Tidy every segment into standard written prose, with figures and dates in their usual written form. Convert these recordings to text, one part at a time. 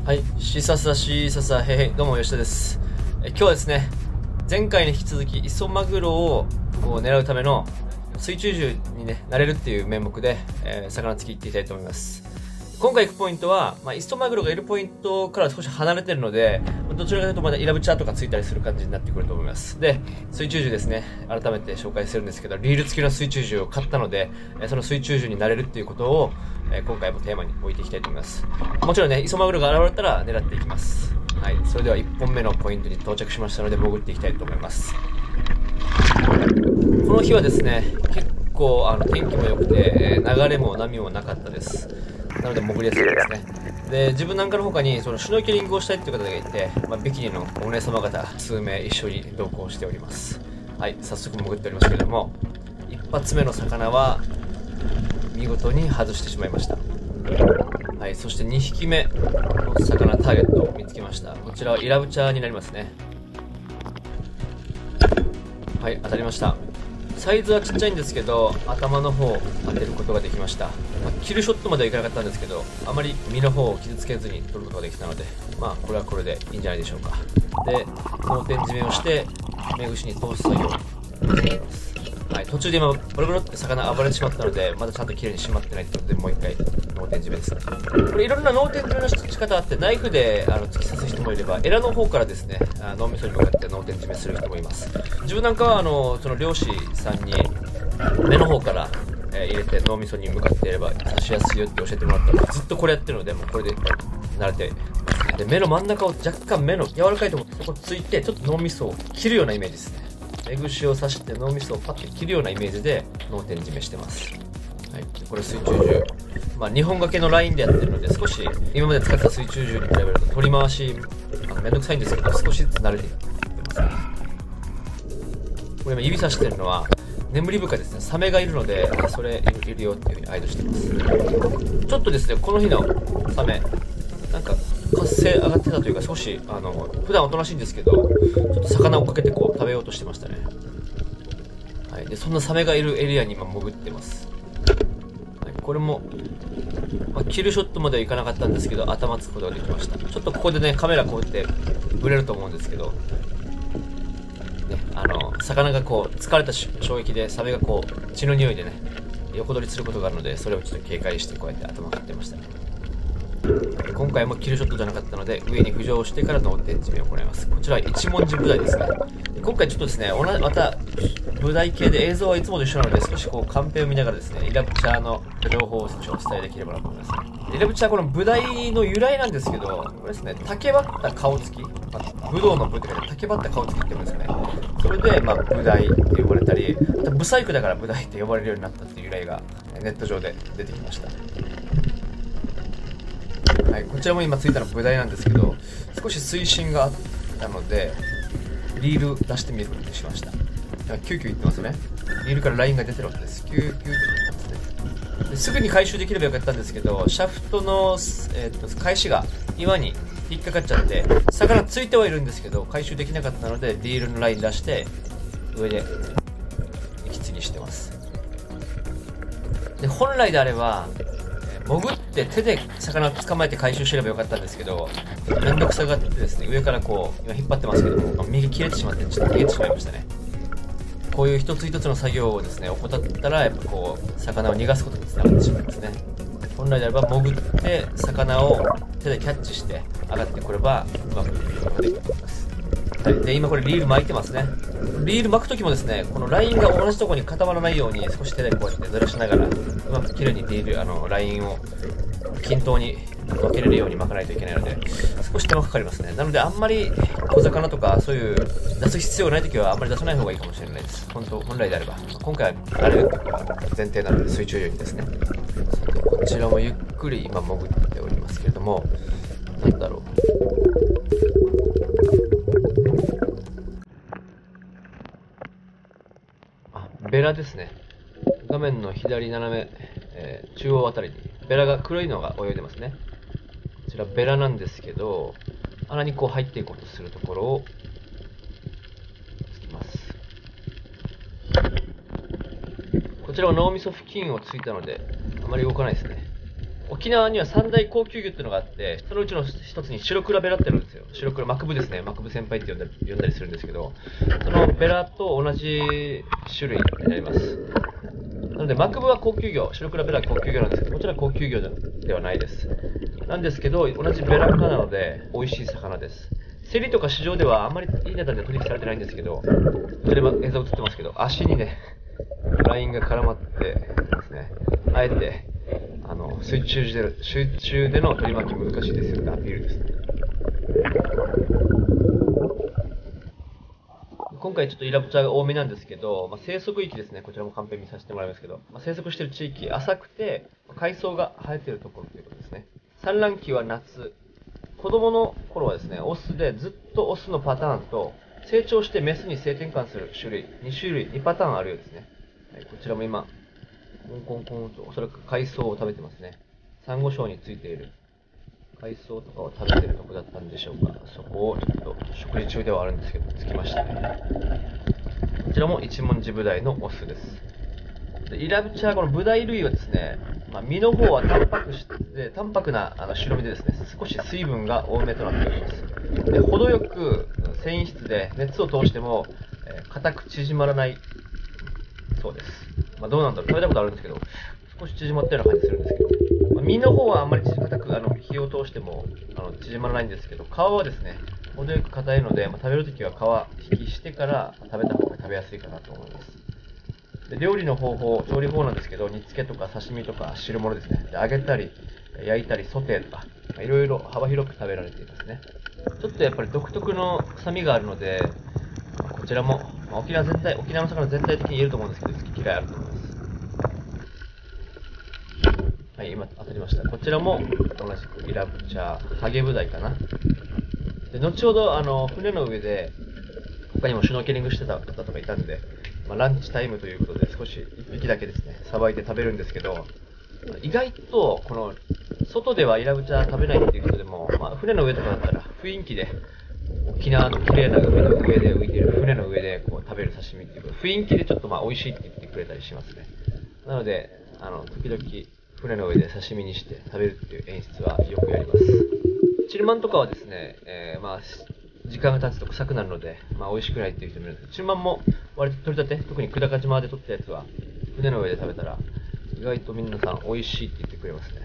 はい、しささへへ、どうも吉田です。今日はですね、前回に引き続き磯マグロを狙うための水中銃にね、なれるっていう名目で、魚釣り行っていきたいと思います。今回行くポイントは、磯マグロがいるポイントから少し離れてるので、どちらかというとまだイラブチャーとかついたりする感じになってくると思います。で、水中銃ですね、改めて紹介するんですけど、リール付きの水中銃を買ったので、その水中銃になれるっていうことを、今回もテーマに置いていきたいと思います。もちろんね、磯マグロが現れたら狙っていきます。はい、それでは1本目のポイントに到着しましたので、潜っていきたいと思います。この日はですね、結構天気も良くて、流れも波もなかったです。なので潜りやすいですね。で、自分なんかの他にそのシュノーケリングをしたいっていう方がいて、ビキニのお姉様方数名一緒に同行しております。はい、早速潜っておりますけれども、一発目の魚は見事に外してしまいました。はい、そして2匹目の魚ターゲットを見つけました。こちらはイラブチャーになりますね。はい、当たりました。サイズはちっちゃいんですけど、頭の方を当てることができました。キルショットまではいかなかったんですけど、あまり身の方を傷つけずに取ることができたので、これはこれでいいんじゃないでしょうか。で、脳天締めをして、目串に通す作業をしています。はい、途中で今、ボロボロって魚暴れてしまったので、まだちゃんと綺麗に締まってないってことで、もう一回、脳天締めですね。これいろんな脳天締めの仕方あって、ナイフで突き刺す人もいれば、エラの方からですね、脳みそに向かって脳天締めする人もいます。自分なんかは、その漁師さんに、目の方から、入れて脳みそに向かっていれば刺しやすいよって教えてもらったので、ずっとこれやってるので、もうこれで慣れてますね。で、目の真ん中を若干目の柔らかいところ、そこついて、ちょっと脳みそを切るようなイメージですね。目串を刺して脳みそをパッと切るようなイメージで脳天締めしてます。はい、これ水中銃。2本掛けのラインでやってるので、少し今まで使った水中銃に比べると取り回し、めんどくさいんですけど、少しずつ慣れていってますね。これ今指さしてるのは、眠り深ですね。サメがいるので、それいるよっていうふうに合図してます。ちょっとですね、この日のサメ、なんか活性上がってたというか、少し普段おとなしいんですけど、ちょっと魚を追っかけて食べようとしてましたね。はい、でそんなサメがいるエリアに今潜ってます。はい、これも、キルショットまではいかなかったんですけど、頭つくことができました。ちょっとここでね、カメラこうやってブレると思うんですけど、ね、魚が疲れた衝撃でサメが血の匂いでね、横取りすることがあるので、それをちょっと警戒してこうやって頭を振ってましたね。今回もキルショットじゃなかったので、上に浮上してから脳天締めを行います。こちらは一文字ブダイですね。今回ちょっとですね、またブダイ系で映像はいつもと一緒なので、少しカンペを見ながらですね、イラブチャーの情報を少しお伝えできればなと思います。イラブチャーはこのブダイの由来なんですけど、これですね、竹ばった顔つき、ブドウのブって書いて竹ばった顔つきって言うんですかね。それでブダイって呼ばれたり、あとブサイクだからブダイって呼ばれるようになったっていう由来がネット上で出てきました。はい、こちらも今ついたのブダイなんですけど、少し水深があったのでリール出してみることにしました。キューキューいってますよね。リールからラインが出てるわけです。キューキューって言ってますね。ですぐに回収できればよかったんですけど、シャフトの、返しが岩に引っかかっちゃって、魚ついてはいるんですけど回収できなかったので、リールのライン出して上で息継ぎしてます。で、本来であれば潜って手で魚を捕まえて回収すればよかったんですけど、めんどくさがってですね、上から今引っ張ってますけども、右切れてしまってちょっと逃げてしまいましたね。こういう一つ一つの作業をですね怠ったら、やっぱ魚を逃がすことにつながってしまいますね。本来であれば潜って魚を手でキャッチして上がってくればうまくいくことができると思います。はい、で今これリール巻いてますね。リール巻くときもですね、このラインが同じところに固まらないように少し手でこうやってずらしながら、うまく綺麗にリールラインを均等に分けれるように巻かないといけないので、少し手間かかりますね。なのであんまり小魚とかそういう出す必要がないときはあんまり出さない方がいいかもしれないです。本来であれば、今回はあれ前提なので水中よりですね。こちらもゆっくり今潜っておりますけれども、なんだろう、ベラですね。画面の左斜め、中央あたりにベラが黒いのが泳いでますね。こちらベラなんですけど、穴に入っていこうとするところをつきます。こちらは脳みそ付近をついたのであまり動かないですね。 沖縄には三大高級魚っていうのがあって、そのうちの一つに白倉ベラってあるんですよ。白倉、マクブですね。マクブ先輩って呼んだりするんですけど、そのベラと同じ種類になります。なので、マクブは高級魚、白倉ベラは高級魚なんですけど、こちらは高級魚ではないです。なんですけど、同じベラ科なので、美味しい魚です。競りとか市場ではあんまりいい値段で取引されてないんですけど、こちら映像映ってますけど、足にね、ラインが絡まってですね、あえて、水中での取り巻き難しいですよってアピールですね。今回ちょっとイラブチャが多めなんですけど、生息域ですね、こちらもカンペ見させてもらいますけど、生息している地域、浅くて海藻が生えているところということですね。産卵期は夏。子供の頃はですね、オスでずっとオスのパターンと、成長してメスに性転換する種類、2パターンあるようですね。はい、こちらも今、コンコンコンと、おそらく海藻を食べてますね。サンゴ礁についている海藻とかを食べてるとこだったんでしょうか。そこをちょっと食事中ではあるんですけど、着きましたね。こちらも一文字ブダイのオスです。イラブチャー、このブダイ類はですね、身の方は淡白な白身でですね、少し水分が多めとなっております。で、程よく繊維質で熱を通しても硬く縮まらないそうです。どうなんだろう、食べたことあるんですけど、少し縮まったような感じするんですけど、身の方はあんまり硬く火を通しても縮まらないんですけど、皮はですね、程よく硬いので、食べるときは皮引きしてから食べた方が食べやすいかなと思います。で料理の調理法なんですけど、煮付けとか刺身とか汁物ですね。で揚げたり、焼いたり、ソテーとか、いろいろ幅広く食べられていますね。ちょっとやっぱり独特の臭みがあるので、こちらも、沖縄の魚全体的に言えると思うんですけど、好き嫌いあると思います。はい、今当たりました。こちらも同じくイラブチャー、ハゲブダイかな。で、後ほど、船の上で、他にもシュノーケリングしてた方とかいたんで、ランチタイムということで少し1匹だけですね、さばいて食べるんですけど、意外と、外ではイラブチャー食べないっていう人でも、船の上とかだったら雰囲気で、沖縄の綺麗な海の上で浮いている船の上でこう食べる刺身っていうか、雰囲気でちょっと美味しいって言ってくれたりしますね。なので、時々船の上で刺身にして食べるっていう演出はよくやります。チルマンとかはですね、時間が経つと臭くなるので、美味しくないっていう人もいるんですけど、チルマンも割と取り立て、特に久高島で取ったやつは、船の上で食べたら、意外と皆さん美味しいって言ってくれますね。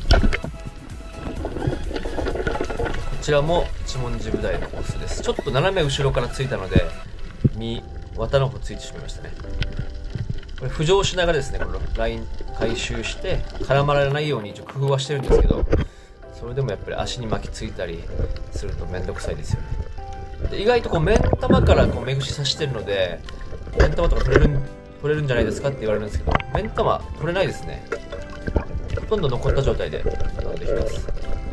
こちらも一文字ブダイのオスです。ちょっと斜め後ろからついたので、綿の方ついてしまいましたね。これ浮上しながらですね、このライン回収して絡まらないように一応工夫はしてるんですけど、それでもやっぱり足に巻きついたりするとめんどくさいですよね。で意外と目ん玉から目串刺してるので、目ん玉とか取れるんじゃないですかって言われるんですけど、目ん玉取れないですね。ほとんど残った状態でできます。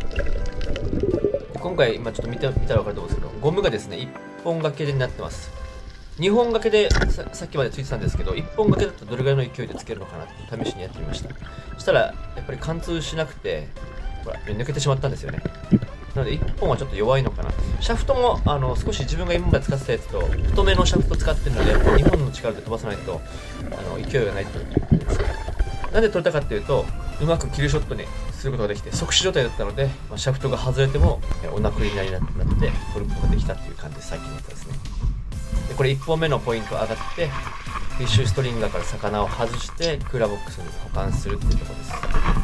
今回今ちょっと見たら分かると思うんですけど、ゴムがですね1本掛けになってます。2本掛けで さっきまでついてたんですけど、1本掛けだとどれぐらいの勢いでつけるのかなって試しにやってみました。そしたらやっぱり貫通しなくて、ほら抜けてしまったんですよね。なので1本はちょっと弱いのかな。シャフトも少し自分が今まで使ってたやつと太めのシャフト使ってるので、2本の力で飛ばさないと勢いがないということです。なんで取れたかっていうと、うまくキルショットにすることができて、即死状態だったので、シャフトが外れてもお亡くなりになって取ることができたっていう感じで、最近のやつですね。でこれ1本目のポイント上がって、フィッシュストリンガーから魚を外してクーラーボックスに保管するっていうところです。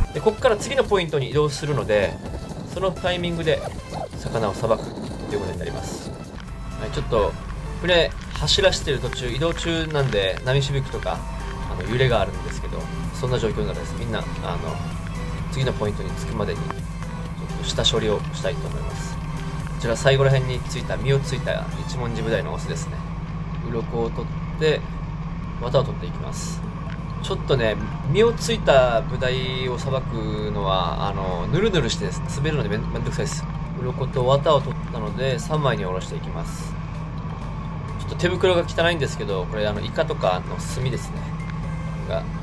でここから次のポイントに移動するので、そのタイミングで魚をさばくということになります。はい、ちょっと船走らせてる途中、移動中なんで波しぶきとか揺れがあるんですけど、そんな状況なのでみんな次のポイントに着くまでにちょっと下処理をしたいと思います。こちら最後ら辺についた身をついた一文字ブダイのオスですね。鱗を取って綿を取っていきます。ちょっとね、身をついたブダイをさばくのはヌルヌルしてですね、滑るのでめんどくさいです。鱗と綿を取ったので3枚におろしていきます。ちょっと手袋が汚いんですけど、これイカとかの炭ですねが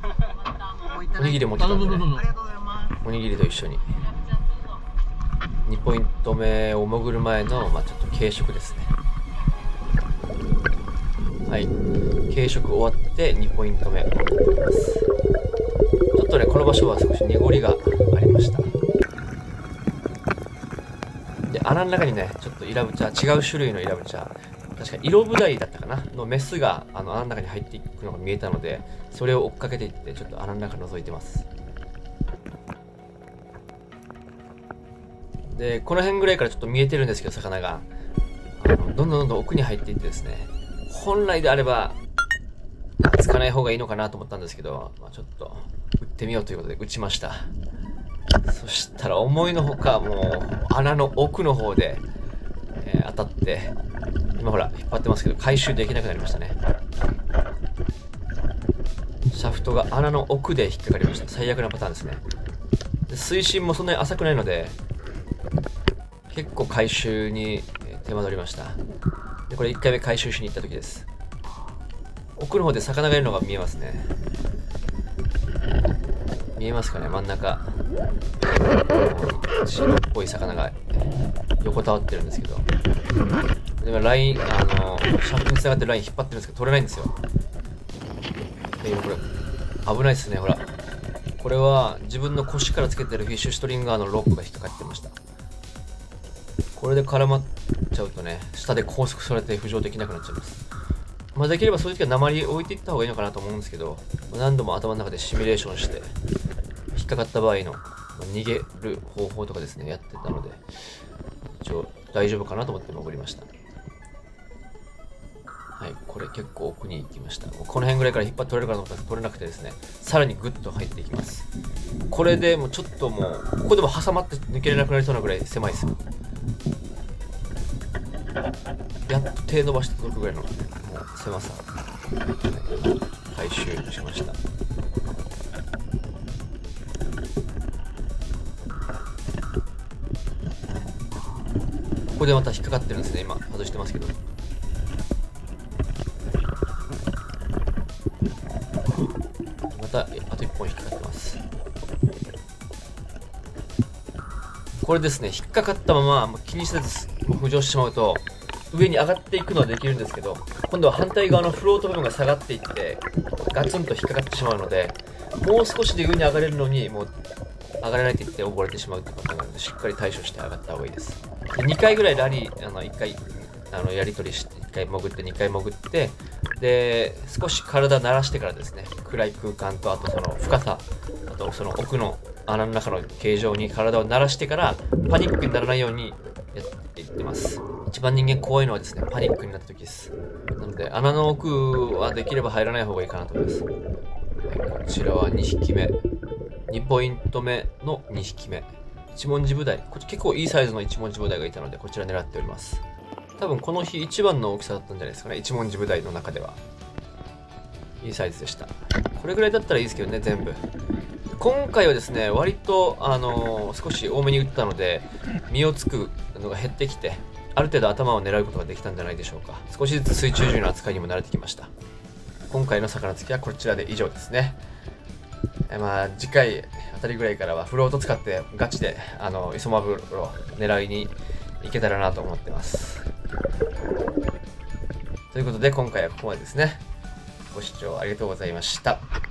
おにぎり持ってたんでね、おにぎりと一緒に2ポイント目を潜る前の、ちょっと軽食ですね。はい、軽食終わって2ポイント目を潜ります。ちょっとね、この場所は少し濁りがありました。で、穴の中にね、ちょっとイラブチャ、違う種類のイラブチャ、確か色ブダイだったかなのメスが穴の中に入っていくのが見えたので、それを追っかけていってちょっと穴の中覗いてます。で、この辺ぐらいからちょっと見えてるんですけど、魚がどんどん奥に入っていってですね、本来であればつかない方がいいのかなと思ったんですけど、ちょっと撃ってみようということで撃ちました。そしたら思いのほかもう穴の奥の方で、当たって、今ほら引っ張ってますけど回収できなくなりましたね。シャフトが穴の奥で引っかかりました。最悪なパターンですね。で、水深もそんなに浅くないので結構回収に手間取りました。で、これ1回目回収しに行った時です。奥の方で魚がいるのが見えますね。見えますかね、真ん中白っぽい魚が横たわってるんですけど、今ラインシャフトに繋がってるライン引っ張ってるんですけど取れないんですよ。これ危ないですね。ほら、これは自分の腰からつけてるフィッシュストリンガーのロープが引っかかってました。これで絡まっちゃうとね、下で拘束されて浮上できなくなっちゃいます。できればそういう時は鉛置いていった方がいいのかなと思うんですけど、何度も頭の中でシミュレーションして引っかかった場合の逃げる方法とかですね、やってたので一応大丈夫かなと思って潜りました。はい、これ結構奥に行きました。この辺ぐらいから引っ張って取れるかなと思ったら取れなくてですね、さらにグッと入っていきます。これでもうちょっともうここでも挟まって抜けれなくなりそうなぐらい狭いですよ。やっと手伸ばして届くぐらいのもう狭さ、回収しました。ここでまた引っかかってるんですね。今外してますけど、またあと1本引っかかってます。これですね、引っかかったまま気にせず浮上してしまうと上に上がっていくのはできるんですけど、今度は反対側のフロート部分が下がっていってガツンと引っかかってしまうので、もう少しで上に上がれるのにもう上がれないって言って溺れてしまうってことなので、しっかり対処して上がった方がいいです。で、2回ぐらいラリー1回やり取りして1回潜って2回潜って、で少し体慣らしてからですね、暗い空間とあとその深さ、あとその奥の穴の中の形状に体を慣らしてからパニックにならないようにやっていってます。一番人間怖いのはですね、パニックになった時です。なので穴の奥はできれば入らない方がいいかなと思います。はい、こちらは2匹目、2ポイント目の2匹目、一文字ブダイ。こっち結構いいサイズの一文字ブダイがいたのでこちら狙っております。多分この日一番の大きさだったんじゃないですかね、一文字ブダイの中ではいいサイズでした。これぐらいだったらいいですけどね、全部。今回はですね、割と少し多めに打ったので身をつくのが減ってきて、ある程度頭を狙うことができたんじゃないでしょうか。少しずつ水中銃の扱いにも慣れてきました。今回の魚つきはこちらで以上ですね。次回あたりぐらいからはフロート使ってガチでイソマブロ狙いに行けたらなと思ってます。ということで今回はここまでですね。ご視聴ありがとうございました。